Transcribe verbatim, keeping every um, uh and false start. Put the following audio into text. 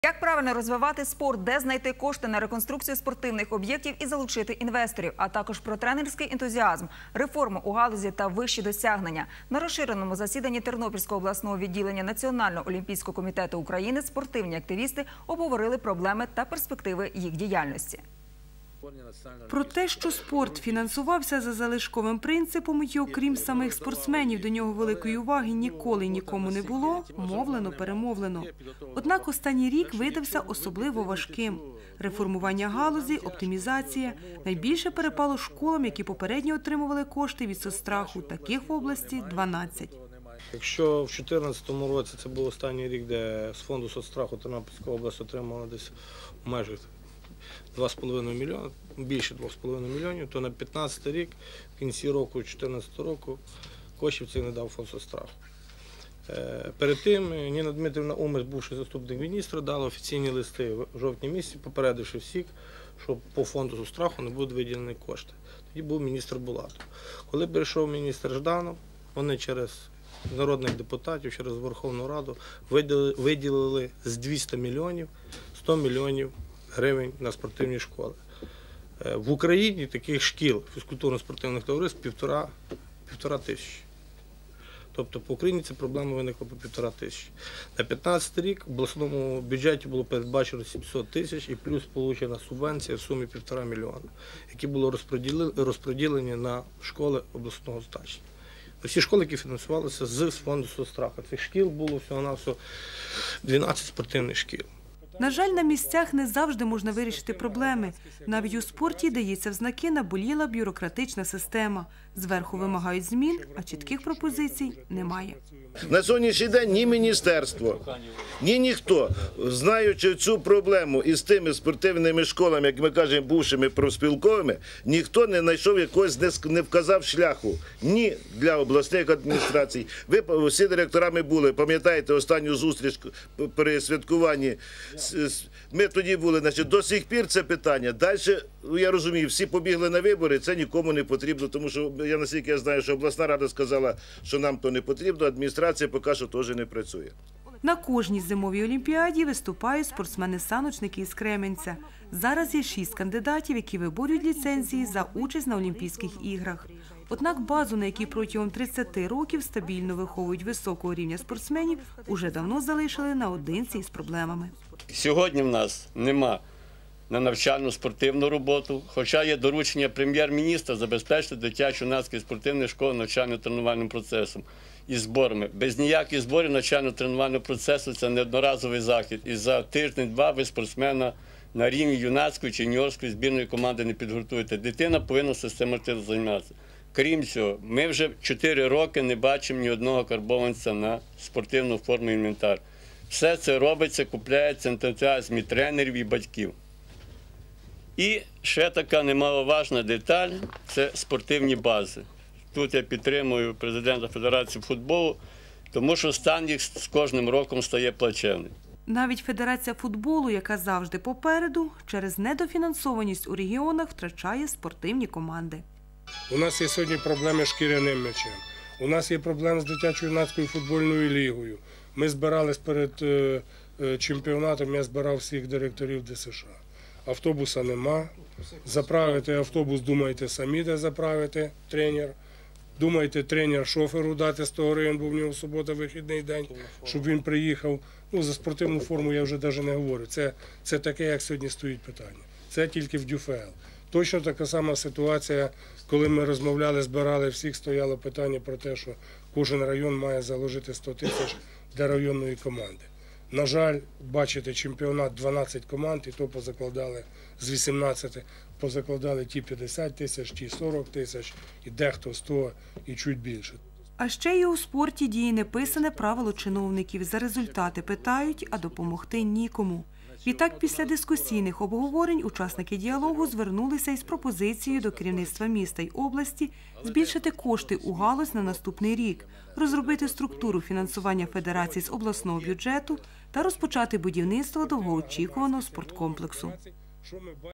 Як правильно розвивати спорт, де знайти кошти на реконструкцію спортивних об'єктів і залучити інвесторів, а також про тренерський ентузіазм, реформу у галузі та вищі досягнення. На розширеному засіданні Тернопільського обласного відділення Національного олімпійського комітету України спортивні активісти обговорили проблеми та перспективи їх діяльності. Про те, що спорт фінансувався за залишковим принципом і, окрім самих спортсменів, до нього великої уваги ніколи нікому не було, мовлено-перемовлено. Однак останній рік видався особливо важким. Реформування галузі, оптимізація. Найбільше перепало школам, які попередньо отримували кошти від соцстраху. Таких в області – дванадцять. Якщо в дві тисячі чотирнадцятому році це був останній рік, де з фонду соцстраху Тернопільська область отримала десь в межах два з половиною мільйони, більше двох з половиною мільйонів, то на п'ятнадцятий рік, в кінці року, дві тисячі чотирнадцятого року, коштів цих не дав фонд соцстраху. Перед тим Ніна Дмитрівна Умець, бувший заступник міністра, дала офіційні листи в жовтні місяці, попередивши всіх, що по фонду соцстраху не будуть виділені кошти. Тоді був міністр Булатов. Коли прийшов міністр Жданов, вони через народних депутатів, через Верховну Раду виділили, виділили з двохсот мільйонів сто мільйонів гривень на спортивні школи. В Україні таких шкіл, фізкультурно-спортивних товариств півтора, півтора тисячі. Тобто по Україні ця проблема виникла по півтора тисячі. На п'ятнадцятий рік в обласному бюджеті було передбачено сімсот тисяч і плюс получена субвенція в сумі півтора мільйона, які були розподілені на школи обласного значення. Всі школи, які фінансувалися з фонду соцстраху. Цих шкіл було всього-навсього дванадцять спортивних шкіл. На жаль, на місцях не завжди можна вирішити проблеми. Навіть у спорті дається в знаки наболіла бюрократична система. Зверху вимагають змін, а чітких пропозицій немає. На сьогоднішній день ні міністерство, ні ніхто, знаючи цю проблему із тими спортивними школами, як ми кажемо, бувшими профспілковими, ніхто не знайшов якогось, не вказав шляху ні для обласних адміністрацій. Ви всі директорами були, пам'ятаєте останню зустріч при святкуванні. Ми тоді були, значить, до сих пір це питання. Далі, я розумію, всі побігли на вибори, це нікому не потрібно, тому що, я наскільки я знаю, що обласна рада сказала, що нам то не потрібно, адміністрація поки що теж не працює. На кожній зимовій олімпіаді виступають спортсмени-саночники із Кременця. Зараз є шість кандидатів, які виборюють ліцензії за участь на Олімпійських іграх. Однак базу, на якій протягом тридцяти років стабільно виховують високого рівня спортсменів, уже давно залишили наодинці із проблемами. Сьогодні в нас нема на навчальну спортивну роботу, хоча є доручення прем'єр-міністра забезпечити дитячо-юнацькі спортивні школи навчально-тренувальним процесом і зборами. Без ніяких зборів навчально-тренувального процесу це не одноразовий захід. І за тиждень-два ви спортсмена на рівні юнацької чи юніорської збірної команди не підготуєте. Дитина повинна систематично займатися. Крім цього, ми вже чотири роки не бачимо ні одного карбованця на спортивну форму і інвентар. Все це робиться, купляється ентузіазм тренерів і батьків. І ще така немаловажна деталь – це спортивні бази. Тут я підтримую президента Федерації футболу, тому що стан їх з кожним роком стає плачевним. Навіть Федерація футболу, яка завжди попереду, через недофінансованість у регіонах втрачає спортивні команди. У нас є сьогодні проблеми з шкіряним м'ячем. У нас є проблеми з дитячо-юнацькою футбольною лігою. Ми збирались перед е, е, чемпіонатом, я збирав всіх директорів Д С Ш А. Автобуса нема. Заправити автобус, думаєте, самі де заправити тренер. Думаєте, тренер шоферу дати сто гривень, бо в нього субота вихідний день, щоб він приїхав. Ну, за спортивну форму я вже навіть не говорю. Це, це таке, як сьогодні стоїть питання. Це тільки в Д Ю Ф Л. Точно така сама ситуація, коли ми розмовляли, збирали всіх, стояло питання про те, що кожен район має заложити сто тисяч для районної команди. На жаль, бачите, чемпіонат дванадцять команд, і то позакладали з вісімнадцяти, позакладали ті п'ятдесят тисяч, ті сорок тисяч, і дехто сто, і чуть більше. А ще й у спорті діє неписане правило чиновників. За результати питають, а допомогти нікому. Відтак, після дискусійних обговорень учасники діалогу звернулися із пропозицією до керівництва міста й області збільшити кошти у галузь на наступний рік, розробити структуру фінансування федерації з обласного бюджету та розпочати будівництво довгоочікуваного спорткомплексу.